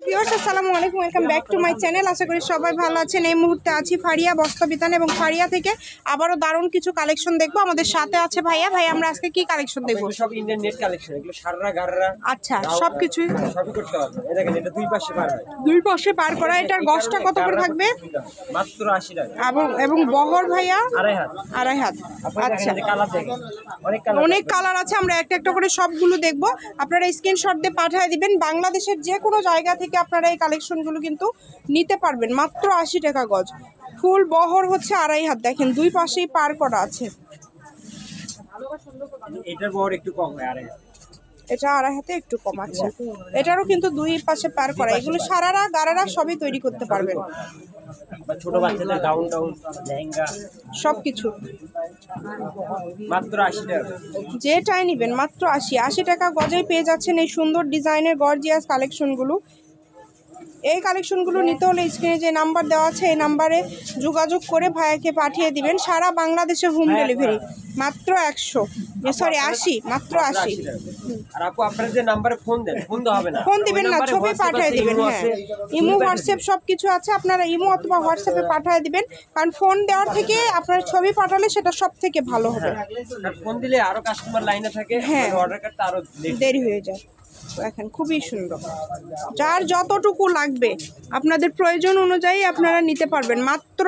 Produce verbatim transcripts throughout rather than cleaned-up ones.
Viewers আসসালামু আলাইকুম, welcome back to my channel. আশা করি সবাই ভালো আছেন। এই মুহূর্তে আছি ফারিয়া বস্ত্রবিতান এবং ফারিয়া থেকে আবারও দারুণ কিছু কালেকশন দেখবো। আমাদের সাথে আছে ভাইয়া। ভাই আমরা আজকে কি কালেকশন দেখবো? সব ইন্ডিয়ান নেট কালেকশন, এগুলো সাররা গাররা। আচ্ছা, সবকিছু সবই করতে পারবেন। এই দেখেন, এটা দুই পাশে পার হয়, দুই পাশে পার করা। এটার গজটা কত করে থাকবে? মাত্র আশি টাকা। এবং এবং বহর ভাইয়া আড়াই হাত। আড়াই হাত। আচ্ছা, কালার দেখেন, অনেক কালার অনেক কালার আছে। আমরা একটা একটা করে সবগুলো দেখবো। আপনারা স্ক্রিনশট দিয়ে পাঠিয়ে দিবেন। বাংলাদেশের যে কোনো জায়গা থেকে আপনারা এই কালেকশনগুলো কিন্তু নিতে পারবেন। মাত্র আশি টাকা গজ। ফুল বহর হচ্ছে আড়াই হাত। দেখেন দুই পাশেই পার করা আছে। এটার বহর একটু কম হয়, আড়াই হাত। এটা আড়াই হাতে একটু কম আছে। এটারও কিন্তু দুই পাশে পার করা। এগুলো সারারা গারারা সবই তৈরি করতে পারবেন। ছোট বাচ্চাদের গাউন টাউন লেহেঙ্গা সবকিছু মাত্র আশি টাকা। যেটাই নেবেন মাত্র আশি আশি টাকা গজেই পেয়ে যাচ্ছেন এই সুন্দর ডিজাইনের গর্জিয়াস কালেকশনগুলো। এই কালেকশনগুলো নিতে হলে স্ক্রিনে যে নাম্বার দেওয়া আছে এই নাম্বারে যোগাযোগ করে ভাইয়াকে পাঠিয়ে দিবেন। সারা বাংলাদেশে হোম ডেলিভারি। মাত্র একশো সরি আশি মাত্র আশি। আর আপু আপনারা যে নাম্বারে ফোন দেন, ফোন তো হবে না, ফোন দিবেন না, ছবি পাঠিয়ে দিবেন। হ্যাঁ, ইমো হোয়াটসঅ্যাপ সব কিছু আছে। আপনারা ইমো অথবা হোয়াটসঅ্যাপে পাঠিয়ে দিবেন, কারণ ফোন দেওয়ার থেকে আপনার ছবি পাঠালে সেটা সব থেকে ভালো হবে। ফোন দিলে আরো কাস্টমার লাইনে থাকে, হ্যাঁ, অর্ডার করতে আরো দেরি হয়ে যায়। দেখেন খুবই সুন্দর। যার যতটুকু লাগবে আপনাদের প্রয়োজন অনুযায়ী আপনারা নিতে পারবেন। মাত্র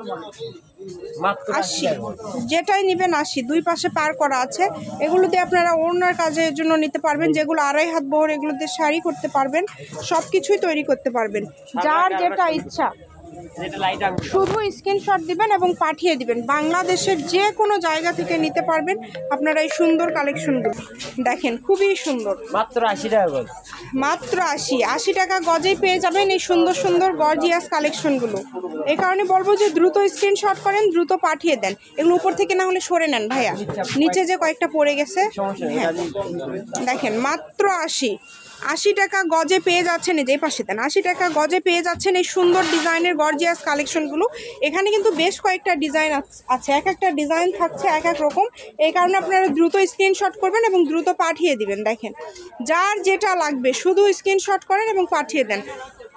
আশি। যেটাই নেবেন আশি। দুই পাশে পার করা আছে। এগুলো দিয়ে আপনারা ওড়নার কাজের জন্য নিতে পারবেন। যেগুলো আড়াই হাত বহর, এগুলো দিয়ে শাড়ি করতে পারবেন। সব কিছুই তৈরি করতে পারবেন। যার যেটা ইচ্ছা শুধু স্ক্রিনশট দিবেন এবং পাঠিয়ে দিবেন। বাংলাদেশের যে কোনো জায়গা থেকে নিতে পারবেন আপনারা এই সুন্দর কালেকশনগুলো। দেখেন খুবই সুন্দর। মাত্র আশি টাকা গজ। মাত্র আশি আশি টাকা গজেই পেয়ে যাবেন এই সুন্দর সুন্দর গর্জিয়াস কালেকশনগুলো। এই কারণে বলবো যে দ্রুত স্ক্রিনশট করেন, দ্রুত পাঠিয়ে দেন। এগুলো উপর থেকে না হলে সরে নেন ভাইয়া, নিচে যে কয়েকটা পড়ে গেছে। হ্যাঁ, দেখেন মাত্র আশি আশি টাকা গজে পেয়ে যাচ্ছেন। এই যে পাশে দেন, আশি টাকা গজে পেয়ে যাচ্ছেন এই সুন্দর ডিজাইনের গর্জিয়াস কালেকশনগুলো। এখানে কিন্তু বেশ কয়েকটা ডিজাইন আছে, এক একটা ডিজাইন থাকছে এক এক রকম। এই কারণে আপনারা দ্রুত স্ক্রিনশট করবেন এবং দ্রুত পাঠিয়ে দিবেন। দেখেন যার যেটা লাগবে শুধু স্ক্রিনশট করেন এবং পাঠিয়ে দেন।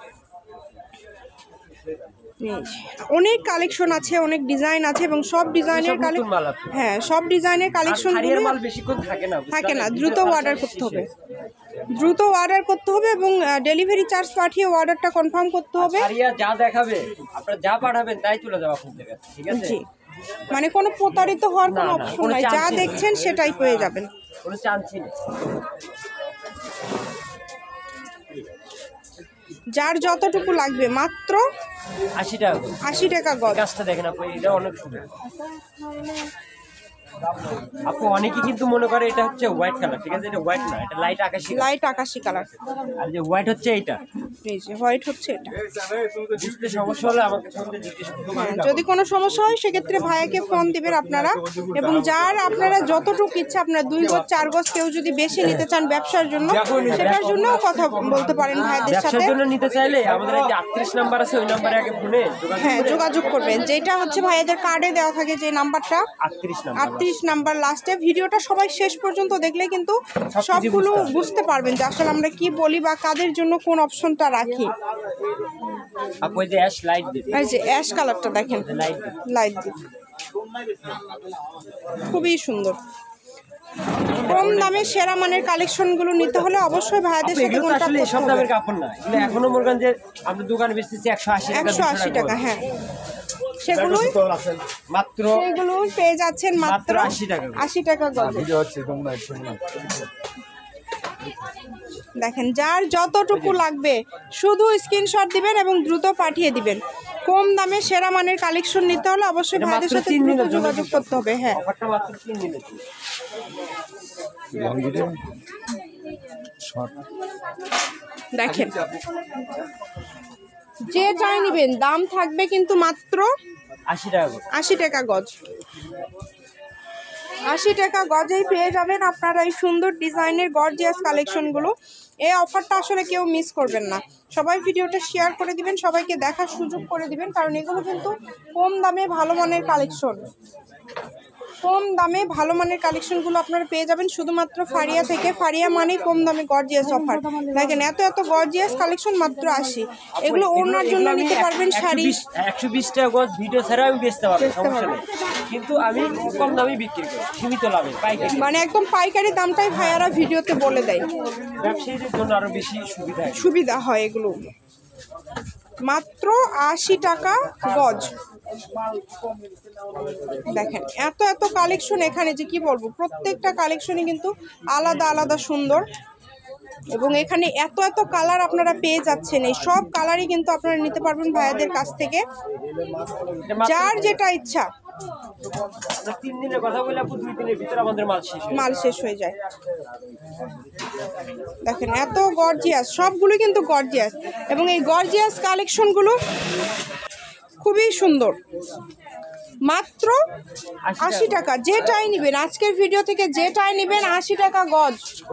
অনেক কালেকশন আছে, অনেক ডিজাইন আছে এবং সব ডিজাইনের কালেকশন, হ্যাঁ সব ডিজাইনের কালেকশন থাকে না। দ্রুত অর্ডার করতে হবে, দ্রুত অর্ডার করতে হবে এবং ডেলিভারি চার্জ পাঠিয়ে অর্ডারটা কনফার্ম করতে হবে। যা দেখাবে আপনারা যা পাঠাবেন তাই চলে যাবে আপনাদের কাছে, ঠিক আছে? জি, মানে কোনো প্রতারিত হওয়ার কোনো অপশন নাই। যা দেখছেন সেটাই পেয়ে যাবেন। কোনো চান্সই নেই। যার যতটুকু লাগবে মাত্র আশি টাকা আশি টাকা গজ। গাছটা দেখেন আপু, এটা অনেক সুন্দর। আপু অনেকে কিন্তু মনে করে এটা হচ্ছে হোয়াইট কালার, ঠিক আছে? এটা হোয়াইট না, এটা লাইট আকাশি, লাইট আকাশি কালার। আর যে হোয়াইট হচ্ছে এইটা, এই যে হোয়াইট হচ্ছে এটা। বুঝতে সমস্যা হলে আমাকে ফোন দিয়ে জিজ্ঞেস করতে পারেন। যদি কোনো সমস্যা হয় সেক্ষেত্রে ভাইয়াকে ফোন দিবেন আপনারা। এবং যার আপনারা যতটুকু ইচ্ছা, আপনারা দুই গজ চার গজ কেউ যদি বেশি নিতে চান ব্যবসার জন্য, সেটার জন্যও কথা বলতে পারেন ভাইদের সাথে। ব্যবসার জন্য নিতে চাইলে আমাদের এই যে আটত্রিশ নাম্বার আছে, ওই নাম্বারে আগে ফোনে হ্যাঁ যোগাযোগ করবেন। যেটা হচ্ছে ভাইয়াদের কার্ডে দেওয়া থাকে যে নাম্বারটা, আটত্রিশ নাম্বার আটত্রিশ নাম্বার লাস্টে। ভিডিওটা সবাই শেষ পর্যন্ত দেখলে কিন্তু সবগুলো বুঝতে পারবেন যে আসলে আমরা কি বলি বা কাদের জন্য কোন অপশনটা রাখি। আপু এই যে অ্যাশ লাইট দিন, এই যে অ্যাশ কালারটা দেখেন, লাইট লাইট দিন, খুবই সুন্দর। কম দামে সেরা মানের কালেকশনগুলো নিতে হলে অবশ্যই ভাইয়াদের সাথে কন্টাক্ট করতে হবে। সব দামের কাপড় না, এগুলো এখনো মনে করেন যে আমরা দোকানে বেচতেছি একশো আশি টাকা, একশো আশি টাকা। হ্যাঁ, সেগুলোই মাত্র সেগুলো পেয়ে যাচ্ছেন মাত্র আশি টাকা আশি টাকা গজ। দেখেন যার যতটুকু লাগবে শুধু স্ক্রিনশট দিবেন এবং দ্রুত পাঠিয়ে দিবেন। কম দামে সেরা মানের কালেকশন নিতে হলে অবশ্যই ভাইদের সাথে দ্রুত যোগাযোগ করতে হবে। হ্যাঁ, দেখেন যে চাই নিবেন, দাম থাকবে কিন্তু মাত্র আশি টাকা আশি টাকা গজ। আশি টাকা গজেই পেয়ে যাবেন আপনারা এই সুন্দর ডিজাইনের গর্জিয়াস কালেকশনগুলো। এই অফারটা আসলে কেউ মিস করবেন না। সবাই ভিডিওটা শেয়ার করে দিবেন, সবাইকে দেখার সুযোগ করে দিবেন, কারণ এগুলো কিন্তু কম দামে ভালো মানের কালেকশন। কম দামে ভালো মানের কালেকশনগুলো আপনারা পেয়ে যাবেন শুধুমাত্র ফারিয়া থেকে। ফারিয়া মানে কম দামে গর্জিয়াস অফার। দেখেন এত এত গর্জিয়াস কালেকশন মাত্র আশি। এগুলো ওনার জন্য নিতে পারবেন শাড়ি একশো বিশ টাকা গজ ভিডিও ছাড়া আমি বেচতে পারবো, সমস্যা নেই, কিন্তু আমি খুব কম দামে বিক্রি করি, সীমিত লাভে পাইকারি। মানে একদম পাইকারি দামটাই ভাইয়ারা ভিডিওতে বলে দেয়, ব্যবসায়ীদের জন্য আরো বেশি সুবিধা হয়। সুবিধা হয় এগুলো। মাত্র আশি টাকা গজ। দেখেন এত এত কালেকশন এখানে যে কি বলবো, প্রত্যেকটা কালেকশনই কিন্তু আলাদা আলাদা সুন্দর এবং এখানে এত এত কালার আপনারা পেয়ে যাচ্ছেন। এই সব কালারই কিন্তু আপনারা নিতে পারবেন ভাইয়াদের কাছ থেকে, যার যেটা ইচ্ছা। আমরা তিন দিনের কথা বলে আপু দুই দিনের ভিতরে আমাদের মাল শেষ হয়ে যায়। মাল শেষ হয়ে যায়। দেখেন এত গর্জিয়াস, সবগুলো কিন্তু গর্জিয়াস এবং এই গর্জিয়াস কালেকশনগুলো খুবই সুন্দর। মাত্র আশি টাকা, যেটাই নেবেন আজকের ভিডিও থেকে যেটাই নেবেন আশি টাকা গজ,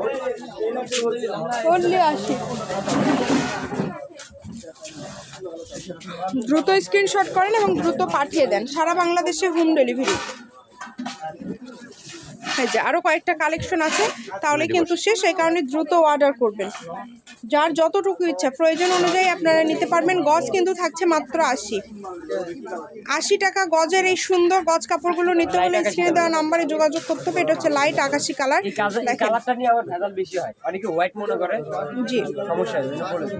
অনলি আশি। দ্রুত স্ক্রিনশট করেন এবং দ্রুত পাঠিয়ে দেন, সারা বাংলাদেশে হোম ডেলিভারি। এই যে আরও কয়েকটা কালেকশন আছে, তাহলে কিন্তু শেষ, এই কারণে দ্রুত অর্ডার করবেন। যার যতটুকু ইচ্ছা প্রয়োজন অনুযায়ী আপনারা নিতে পারবেন। গজ কিন্তু থাকছে মাত্র আশি আশি টাকা গজের এই সুন্দর গজ কাপড়গুলো নিতে হলে স্ক্রিনে দেওয়া নাম্বারে যোগাযোগ করতে হবে। এটা হচ্ছে লাইট আকাশি কালার। এই কালারটা নিয়ে আমার ভেজাল বেশি হয়, অনেকে হোয়াইট মনে করে, জি সমস্যা হয় না বলে দিই।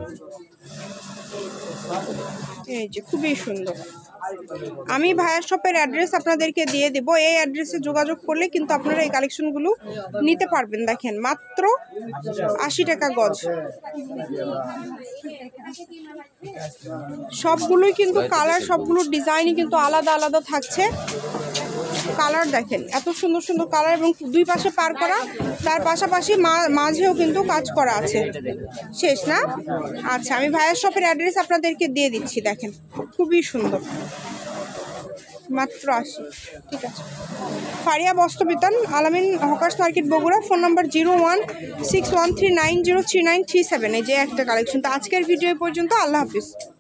এই যে খুবই সুন্দর। আমি ভাইয়া শপের অ্যাড্রেস আপনাদেরকে দিয়ে দেবো, এই অ্যাড্রেসে যোগাযোগ করলে কিন্তু আপনারা এই কালেকশনগুলো নিতে পারবেন। দেখেন মাত্র আশি টাকা গজ। সবগুলোই কিন্তু কালার, সবগুলোর ডিজাইনই কিন্তু আলাদা আলাদা থাকছে। কালার দেখেন এত সুন্দর সুন্দর কালার এবং দুই পাশে পার করা, তার পাশাপাশি মাঝেও কিন্তু কাজ করা আছে। শেষ না? আচ্ছা, আমি ভাইয়ার শপের অ্যাড্রেস আপনাদেরকে দিয়ে দিচ্ছি। দেখেন খুবই সুন্দর, মাত্র আশি। ঠিক আছে, Faria Bostro Bitan, Alamin hawkers market, Bogura. Phone number zero one six one three nine zero three nine three seven. এই যে একটা কালেকশন। তো আজকের ভিডিও পর্যন্ত, আল্লাহ হাফিজ।